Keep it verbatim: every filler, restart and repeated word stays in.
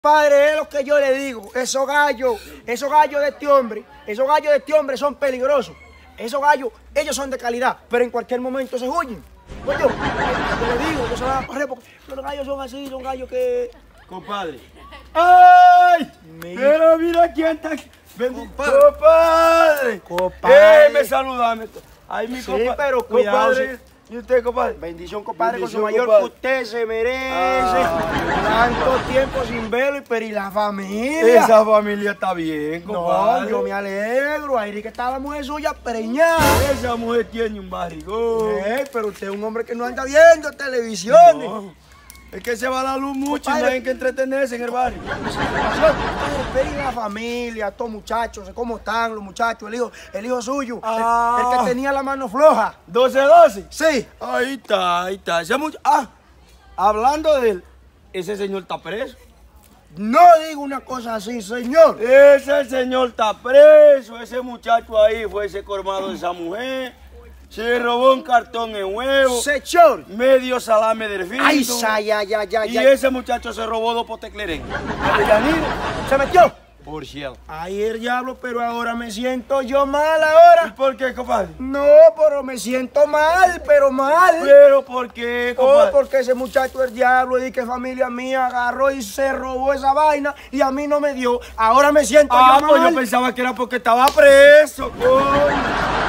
Padre, es lo que yo le digo, esos gallos, esos gallos de este hombre, esos gallos de este hombre son peligrosos. Esos gallos, ellos son de calidad, pero en cualquier momento se huyen. Pues yo, yo le digo que se van a correr porque los gallos son así, son gallos que... Compadre. ¡Ay! Mi... Pero mira quién está aquí. Compadre. Compadre. Compadre. Eh, me saludame. Ay, mi sí, compadre. pero cuidado. Compadre. Sí. ¿Y usted, compadre? Bendición, compadre, Bendición, con su mayor compadre. que usted se merece. Ah, Tanto tiempo sin verlo y pero y la familia. Esa familia está bien, compadre. No, yo me alegro. Ahí que está la mujer suya preñada. Esa mujer tiene un barrigón. Eh, pero usted es un hombre que no anda viendo televisión. No. Es que se va la luz mucho Compadre. y no hay que entretenerse en el barrio. Esperen la familia, estos muchachos, cómo están los muchachos, el hijo, el hijo suyo, Ah. el, el que tenía la mano floja. doce doce. Sí. Ahí está, ahí está. Ese much- Ah, hablando de él, ese señor está preso. No digo una cosa así, señor. Ese señor está preso. Ese muchacho ahí fue ese colmado de esa mujer. Se robó un cartón en huevo. Señor. Medio salame del fin. Ay, ay, ay, ay, ay. Y ay. ese muchacho se robó dos potecleres. Avellanino. Se metió. Por cielo. Ay, el diablo, pero ahora me siento yo mal ¿Y ahora. por qué, compadre? No, pero me siento mal, pero mal. ¿Pero por qué, Oh, compadre? porque ese muchacho es diablo y que familia mía agarró y se robó esa vaina y a mí no me dio. Ahora me siento Ah, yo pues mal. yo pensaba que era porque estaba preso, coño.